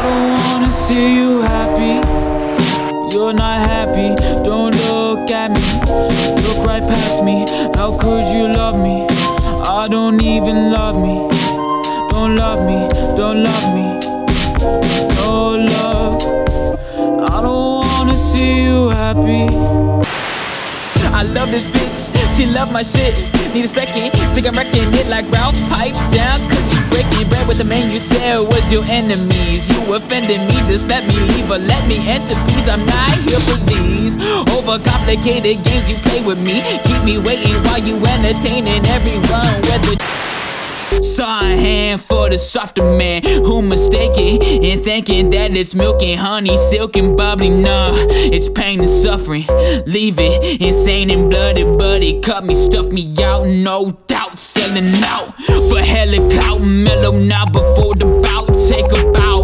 don't wanna see you happy. You're not happy, don't look at me. Look right past me, how could you love me? I don't even love me. Don't love me, don't love me. No love, I don't wanna see you happy. I love this bitch, she love my shit. Need a second, think I'm wrecking it like Ralph. Pipe down, cause you breaking bread with the man you said was your enemies. You offended me, just let me leave or let me enter peace. I'm not here for these overcomplicated games you play with me. Keep me waiting while you entertaining everyone with the saw a hand for the softer man who mistaken and thinking that it's milk and honey, silk and bubbly. Nah, it's pain and suffering. Leave it insane and bloody, but it cut me, stuffed me out, no doubt. Selling out for hella clout, mellow now before the bout. Take a bow.